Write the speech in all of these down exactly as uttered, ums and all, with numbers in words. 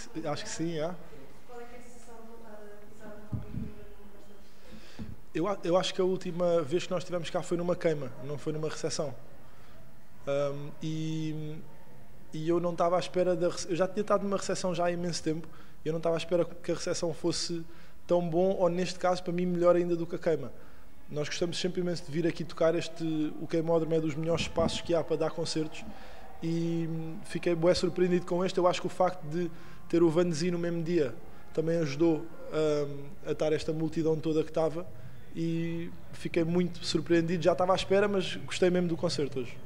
acho que sim, é. Qual é que é a sensação de voltar a pisar na palco e bastante? Eu, a- eu acho que a última vez que nós estivemos cá foi numa queima, não foi numa recepção. Um, e, e eu não estava à espera da rece- eu já tinha estado numa recepção já há imenso tempo e eu não estava à espera que a recepção fosse tão bom, ou neste caso para mim melhor ainda do que a queima. Nós gostamos sempre imenso de vir aqui tocar. Este, o Queimódromo é dos melhores espaços que há para dar concertos e hum, fiquei bué surpreendido com este. Eu acho que o facto de ter o Vanzi no mesmo dia também ajudou hum, a estar esta multidão toda que estava, e fiquei muito surpreendido. Já estava à espera, mas gostei mesmo do concerto hoje.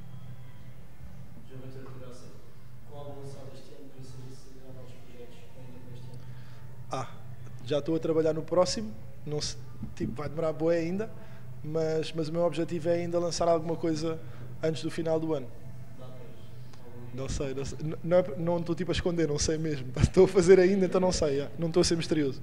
Já vai ter a conversa com algum lançado este ano, para saber se há novos projetos ainda para este ano. Ah, já estou a trabalhar no próximo, não se, tipo, vai demorar bué ainda, mas, mas o meu objetivo é ainda lançar alguma coisa antes do final do ano. Dá para algum Não sei, não sei. N- não é- não estou tipo a esconder, não sei mesmo. Estou a fazer ainda, então não sei, já. Não estou a ser misterioso.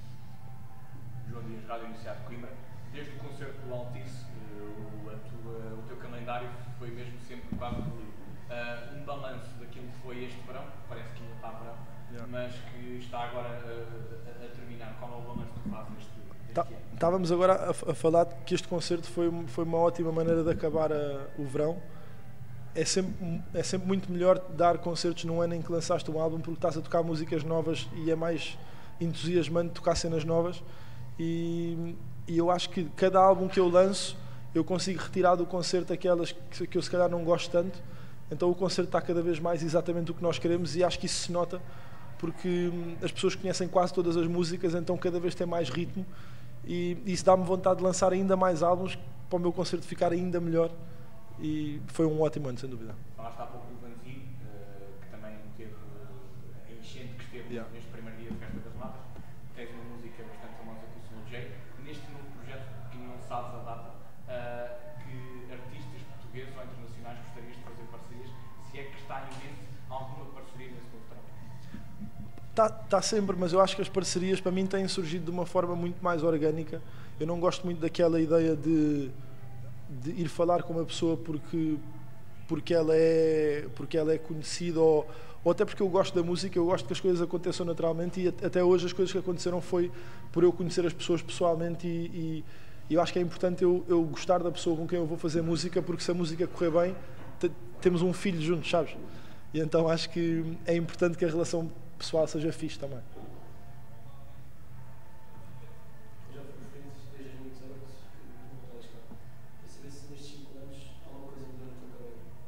João Dias, Rádio Universidade de Coimbra. Desde o concerto do Altice, eh, o, a tua- o teu calendário foi mesmo sempre quase uh, um balanço daquilo que foi este verão, parece que ainda está verão, Yeah. mas que está agora uh, a, a terminar. Qual é o balanço que tu fazes deste, deste Tá- ano? Estávamos agora a, f- a falar que este concerto foi, foi uma ótima maneira de acabar a- o verão. É sempre, é sempre muito melhor dar concertos num ano em que lançaste um álbum, porque estás a tocar músicas novas e é mais entusiasmante tocar cenas novas. E, e eu acho que cada álbum que eu lanço, eu consigo retirar do concerto aquelas que, que eu se calhar não gosto tanto. Então o concerto está cada vez mais exatamente o que nós queremos, e acho que isso se nota porque hum, as pessoas conhecem quase todas as músicas, então cada vez tem mais ritmo, e isso dá-me vontade de lançar ainda mais álbuns para o meu concerto ficar ainda melhor. E foi um ótimo ano, sem dúvida. Falaste há pouco do Vanzi, eh, que também teve eh, a enchente que esteve Yeah. neste primeiro dia de Festa das Matas. Tens uma música bastante famosa com o Slow J. Neste novo projeto, que não sabes a data, eh, que artistas portugueses ou internacionais gostarias de fazer parcerias? Se é que está em mente alguma parceria nesse novo trabalho? Está tá sempre, mas eu acho que as parcerias para mim têm surgido de uma forma muito mais orgânica. Eu não gosto muito daquela ideia de, de ir falar com uma pessoa porque, porque, ela, é, porque ela é conhecida, ou, ou até porque eu gosto da música. Eu gosto que as coisas aconteçam naturalmente, e at- até hoje as coisas que aconteceram foi por eu conhecer as pessoas pessoalmente, e, e eu acho que é importante eu, eu gostar da pessoa com quem eu vou fazer música, porque se a música correr bem, te- temos um filho juntos, sabes? E então acho que é importante que a relação pessoal seja fixe também. Já fomos friends desde muitos anos que não estás cá. Para saber se nestes cinco anos alguma coisa mudou na tua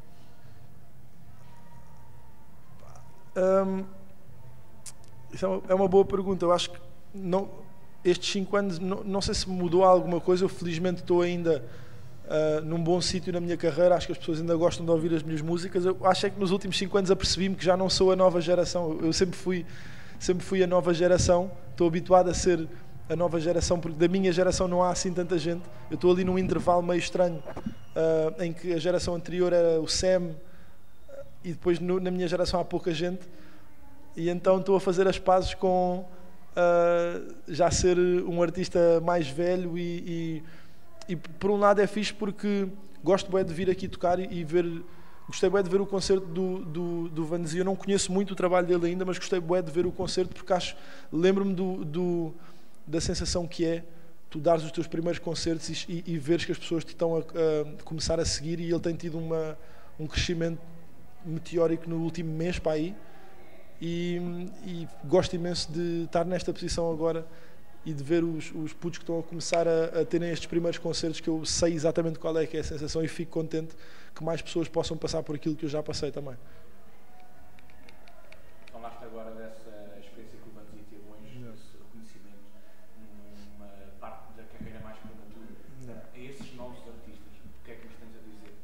carreira. Hum, isso é uma, é uma boa pergunta. Eu acho que não, estes cinco anos, não, não sei se mudou alguma coisa. Eu felizmente estou ainda ah, num bom sítio na minha carreira. Acho que as pessoas ainda gostam de ouvir as minhas músicas. Eu acho é que nos últimos cinco anos apercebi-me que já não sou a nova geração. Eu, eu sempre fui, sempre fui a nova geração. Estou habituado a ser a nova geração, porque da minha geração não há assim tanta gente. Eu estou ali num intervalo meio estranho, ah, em que a geração anterior era o Sam, e depois no- na minha geração há pouca gente, e então estou a fazer as pazes com ah, já ser um artista mais velho, e, e, e por um lado é fixe porque gosto bem de vir aqui tocar e, e ver, gostei bem de ver o concerto do, do, do Vanzi. Eu não conheço muito o trabalho dele ainda, mas gostei bem de ver o concerto, porque acho, lembro-me do, do, da sensação que é tu dares os teus primeiros concertos e, e, e veres que as pessoas te estão a, a começar a seguir, e ele tem tido uma, um crescimento meteórico no último mês para aí, e, e gosto imenso de estar nesta posição agora e de ver os, os putos que estão a começar a, a terem estes primeiros concertos, que eu sei exatamente qual é que é a sensação, e fico contente que mais pessoas possam passar por aquilo que eu já passei também. Falaste agora dessa experiência que o Vanzi teve hoje, Yeah. desse reconhecimento numa parte da carreira mais prematura. Yeah. A esses novos artistas, o que é que lhes tens a dizer?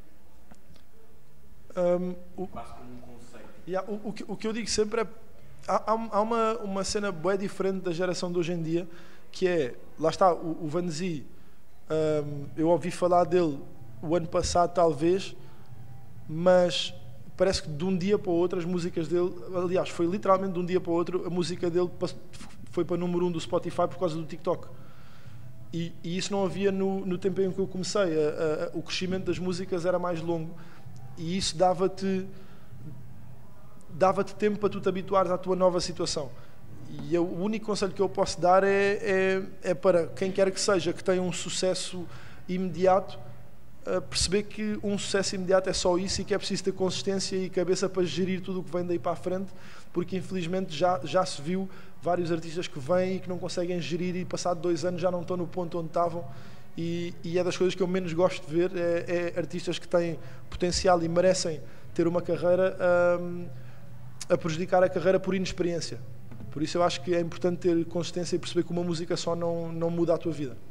Um, o, Quase como um conceito. Yeah, o, o, que, o que eu digo sempre é, há, há há uma, uma cena bem diferente da geração de hoje em dia, que é, lá está, o, o Vanzi, um, eu ouvi falar dele o ano passado talvez, mas parece que de um dia para o outro as músicas dele, aliás, foi literalmente de um dia para o outro, a música dele pass- foi para número um do Spotify por causa do TikTok. E, e isso não havia no, no tempo em que eu comecei. A- a- a- o crescimento das músicas era mais longo, e isso dava-te dava-te tempo para tu te habituares à tua nova situação. E eu, o único conselho que eu posso dar é, é, é para quem quer que seja, que tenha um sucesso imediato, uh, perceber que um sucesso imediato é só isso e que é preciso ter consistência e cabeça para gerir tudo o que vem daí para a frente, porque infelizmente já, já se viu vários artistas que vêm e que não conseguem gerir e passado dois anos já não estão no ponto onde estavam. E, e é das coisas que eu menos gosto de ver, é, é artistas que têm potencial e merecem ter uma carreira um, a prejudicar a carreira por inexperiência. Por isso eu acho que é importante ter consistência e perceber que uma música só não, não muda a tua vida.